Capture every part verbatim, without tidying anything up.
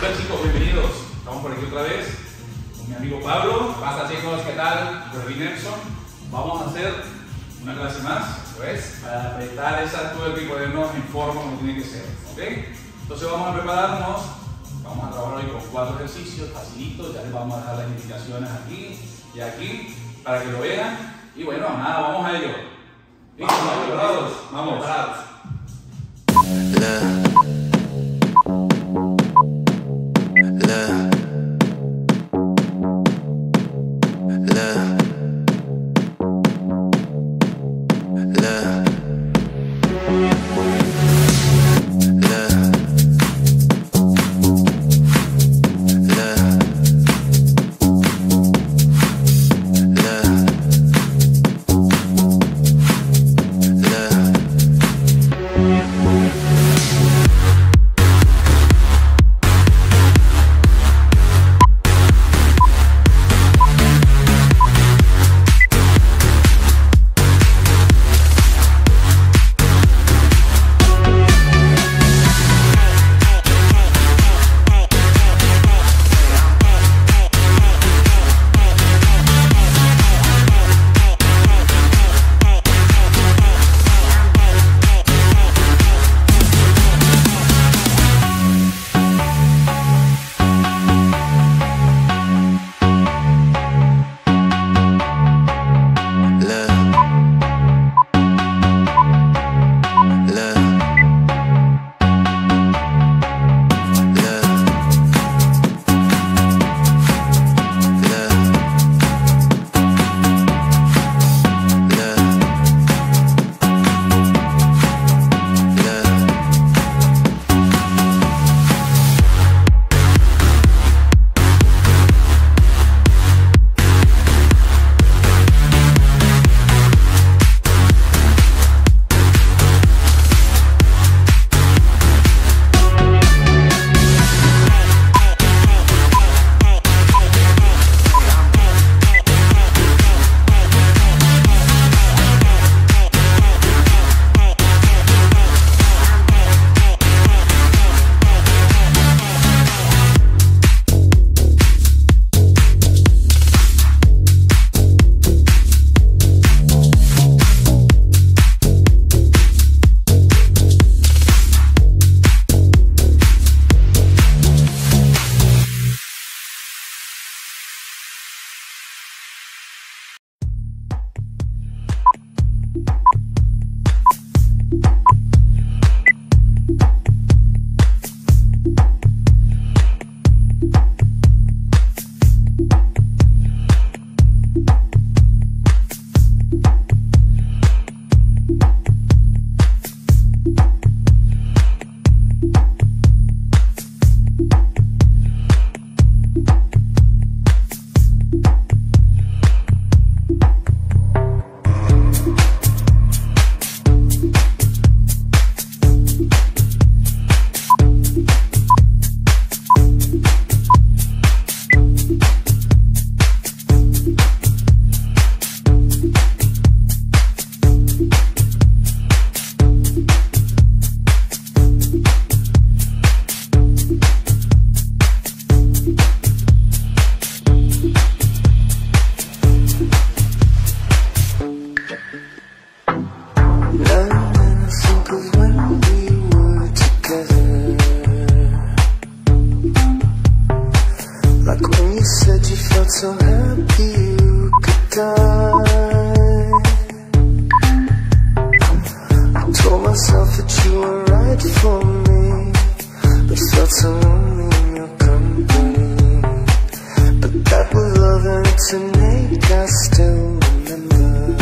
Hola chicos, bienvenidos. Estamos por aquí otra vez con mi amigo Pablo. Pasa chicos, ¿qué tal? Rutina. Vamos a hacer una clase más, ¿ves? Para apretar esa tuerca y ponernos en forma como tiene que ser, ¿ok? Entonces vamos a prepararnos. Vamos a trabajar hoy con cuatro ejercicios facilitos. Ya les vamos a dejar las indicaciones aquí y aquí para que lo vean. Y bueno, nada, vamos a ello. ¿Listos? ¿Preparados? Vamos. Preparados. So happy you could die. I told myself that you were right for me, but felt so lonely in your company. But that was love and it's innate, I still remember.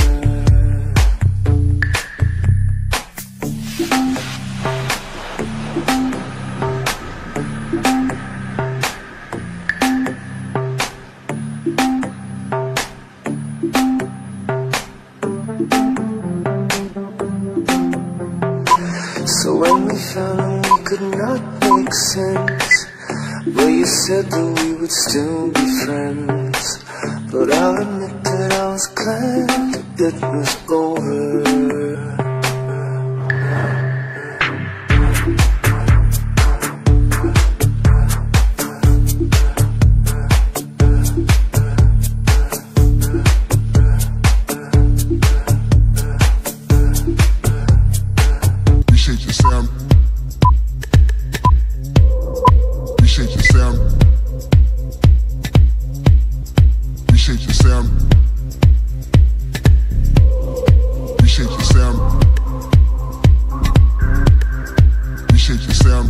So when we found we could not make sense, well, you said that we would still be friends. But I'll admit that I was glad that it was over. your sound. Reshape your sound. Reshape your sound. Reshape your sound. Reshape your sound.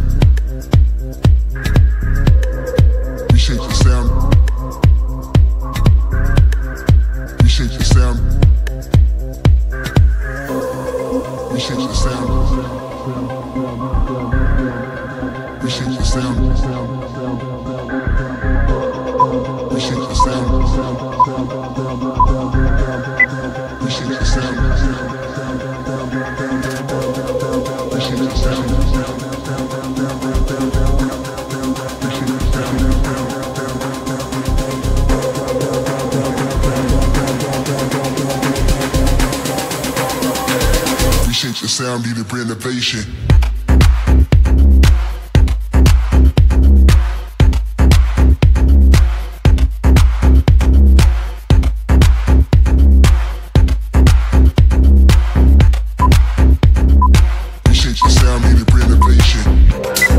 Reshape your sound. Reshape your sound. Reshape your sound. Reshape your sound. Reshape your sound. Reshape your sound. Reshape your sound. Reshape your sound, need a renovation. Reshape your sound, need a renovation.